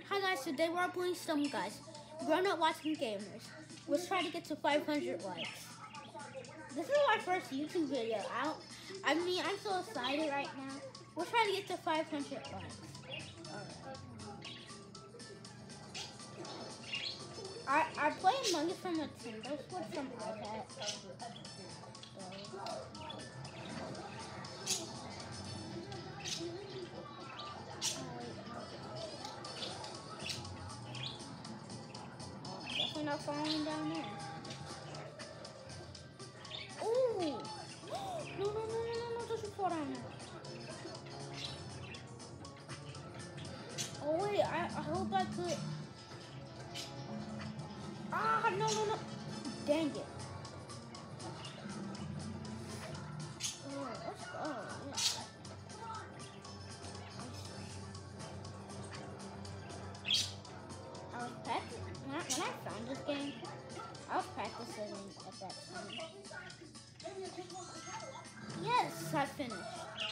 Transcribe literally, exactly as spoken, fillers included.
Hi guys, today we're playing some guys. Grown up watching gamers. Let's try to get to five hundred likes. This is my first YouTube video. I don't, I mean, I'm so excited right now. We're trying to get to five hundred likes. Alright. I, I play Among Us from Nintendo Switch from iPad. Definitely not falling down there. Oh! No, no, no, no, no, no, don't you fall down there. Oh, wait, I, I hope I could. Ah, no, no, no. Dang it. Oh, let's go. Yeah. I was practicing. When I, when I found this game, I was practicing at that time. Yes, I finished.